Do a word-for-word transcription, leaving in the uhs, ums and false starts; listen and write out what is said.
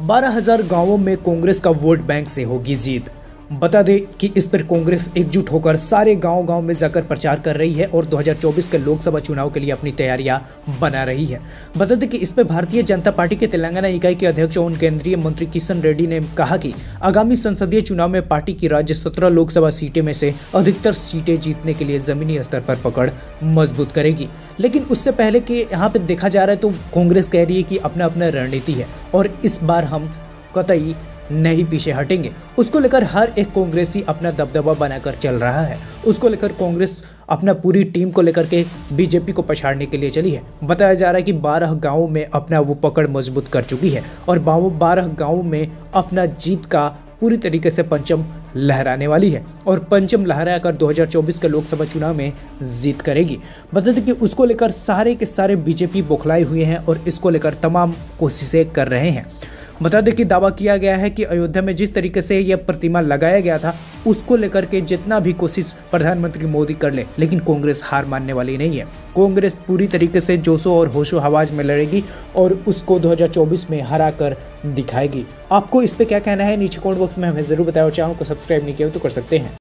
बारह हज़ार गांवों में कांग्रेस का वोट बैंक से होगी जीत। बता दें कि इस पर कांग्रेस एकजुट होकर सारे गांव-गांव में जाकर प्रचार कर रही है और दो हज़ार चौबीस के लोकसभा चुनाव के लिए अपनी तैयारियां बना रही है। बता दें कि इस पर भारतीय जनता पार्टी के तेलंगाना इकाई के अध्यक्ष और केंद्रीय मंत्री किशन रेड्डी ने कहा कि आगामी संसदीय चुनाव में पार्टी की राज्य सत्रह लोकसभा सीटें में से अधिकतर सीटें जीतने के लिए जमीनी स्तर पर पकड़ मजबूत करेगी। लेकिन उससे पहले कि यहाँ पे देखा जा रहा है तो कांग्रेस कह रही है कि अपना अपना रणनीति है और इस बार हम कतई नहीं पीछे हटेंगे। उसको लेकर हर एक कांग्रेसी अपना दबदबा बनाकर चल रहा है। उसको लेकर कांग्रेस अपना पूरी टीम को लेकर के बीजेपी को पछाड़ने के लिए चली है। बताया जा रहा है कि बारह गांवों में अपना वो पकड़ मजबूत कर चुकी है और बारह गांवों में अपना जीत का पूरी तरीके से परचम लहराने वाली है और परचम लहराकर दो हज़ार चौबीस के लोकसभा चुनाव में जीत करेगी। बता दें कि उसको लेकर सारे के सारे बीजेपी बौखलाए हुए हैं और इसको लेकर तमाम कोशिशें कर रहे हैं। बता दें कि दावा किया गया है कि अयोध्या में जिस तरीके से यह प्रतिमा लगाया गया था उसको लेकर के जितना भी कोशिश प्रधानमंत्री मोदी कर ले, लेकिन कांग्रेस हार मानने वाली नहीं है। कांग्रेस पूरी तरीके से जोशो और होशो हवाज में लड़ेगी और उसको दो हज़ार चौबीस में हरा कर दिखाएगी। आपको इस पे क्या कहना है नीचे कमेंट बॉक्स में हमें जरूर बताओ। चैनल को सब्सक्राइब नहीं किया तो कर सकते हैं।